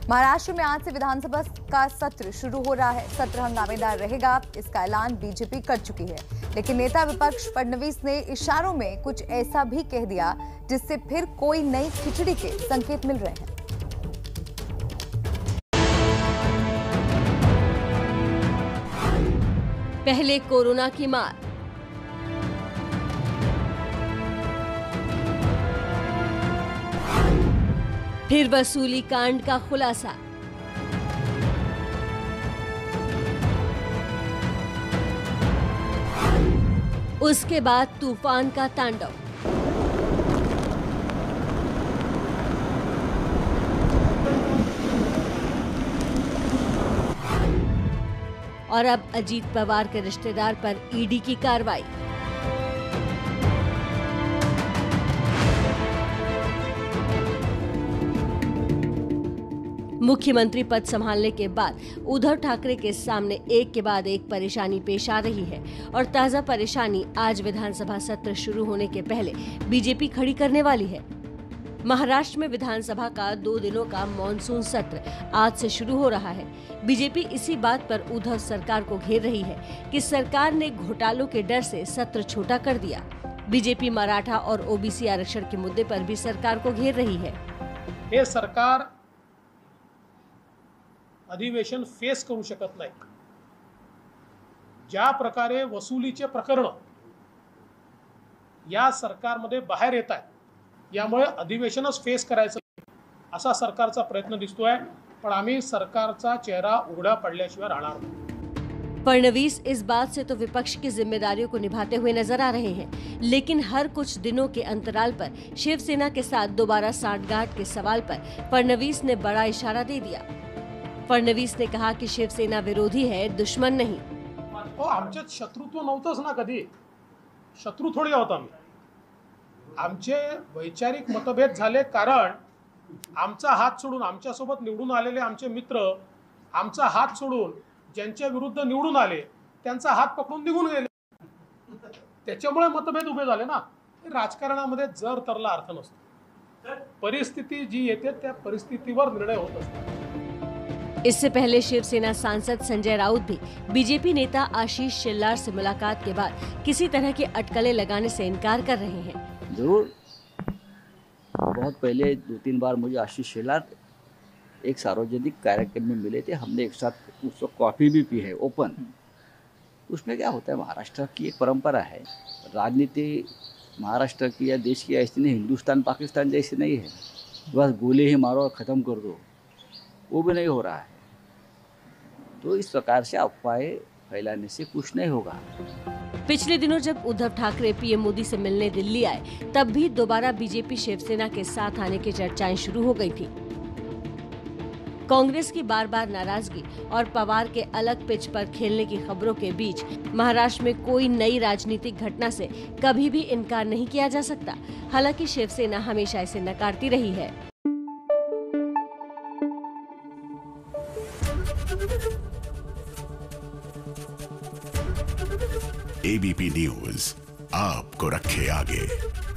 महाराष्ट्र में आज से विधानसभा का सत्र शुरू हो रहा है। सत्र हंगामेदार रहेगा, इसका ऐलान बीजेपी कर चुकी है। लेकिन नेता विपक्ष फडणवीस ने इशारों में कुछ ऐसा भी कह दिया जिससे फिर कोई नई खिचड़ी के संकेत मिल रहे हैं। पहले कोरोना की मार, फिर वसूली कांड का खुलासा, उसके बाद तूफान का तांडव। और अब अजीत पवार के रिश्तेदार पर ईडी की कार्रवाई। मुख्यमंत्री पद संभालने के बाद उद्धव ठाकरे के सामने एक के बाद एक परेशानी पेश आ रही है और ताजा परेशानी आज विधानसभा सत्र शुरू होने के पहले बीजेपी खड़ी करने वाली है। महाराष्ट्र में विधानसभा का 2 दिनों का मॉनसून सत्र आज से शुरू हो रहा है। बीजेपी इसी बात पर उद्धव सरकार को घेर रही है कि सरकार ने घोटालों के डर से सत्र छोटा कर दिया। बीजेपी मराठा और ओबीसी आरक्षण के मुद्दे पर भी सरकार को घेर रही है। हे सरकार अधिवेशन फेस करू शकत नाही। ज्या प्रकारे वसुलीचे प्रकरण या सरकारमध्ये बाहेर येत आहे, यामुळे अधिवेशनच फेस करायचं असा सरकारचा प्रयत्न दिसतोय, पण आम्ही सरकारचा चेहरा उघडा पडल्याशिवाय राहणार नाही। फडणवीस इस बात से तो विपक्ष की जिम्मेदारियों को निभाते हुए नजर आ रहे हैं, लेकिन हर कुछ दिनों के अंतराल पर शिवसेना के साथ दोबारा सांठगांठ के सवाल पर फडणवीस ने बड़ा इशारा दे दिया। फडणवीस ने कहा कि शिवसेना विरोधी है, दुश्मन नहीं। तो आमच्यात शत्रुत्व नव्हतंच ना, कधी शत्रू थोडी आहोत आम्ही। आमचे वैचारिक मतभेद झाले कारण आमचा हात सोडून आमच्यासोबत निवडून आलेले आमचे मित्र आमचा हात सोडून ज्यांच्या विरुद्ध निवडून आले त्यांचा हात पकडून निघून गेले। त्याच्यामुळे मतभेद उभे झाले ना। राजकारणामध्ये जर तरला अर्थ नसतो। परिस्थिती जी येते त्या परिस्थितीवर निर्णय होत असतो। इससे पहले शिवसेना सांसद संजय राउत भी बीजेपी नेता आशीष शेलार से मुलाकात के बाद किसी तरह की अटकलें लगाने से इनकार कर रहे हैं। जरूर, बहुत पहले 2-3 बार मुझे आशीष शेलार एक सार्वजनिक कार्यक्रम में मिले थे। हमने एक साथ उसको कॉफ़ी भी पी है ओपन। उसमें क्या होता है, महाराष्ट्र की एक परंपरा है, राजनीति महाराष्ट्र की या देश की ऐसी नहीं, हिंदुस्तान पाकिस्तान जैसी नहीं है बस गोले ही मारो और ख़त्म कर दो, वो भी नहीं हो रहा है। तो इस प्रकार से अफवाहें फैलाने से कुछ नहीं होगा। पिछले दिनों जब उद्धव ठाकरे पीएम मोदी से मिलने दिल्ली आए, तब भी दोबारा बीजेपी शिवसेना के साथ आने की चर्चाएं शुरू हो गई थी। कांग्रेस की बार-बार नाराजगी और पवार के अलग पिच पर खेलने की खबरों के बीच महाराष्ट्र में कोई नई राजनीतिक घटना से कभी भी इनकार नहीं किया जा सकता। हालांकि शिवसेना हमेशा इसे नकारती रही है। एबीपी न्यूज आपको रखे आगे।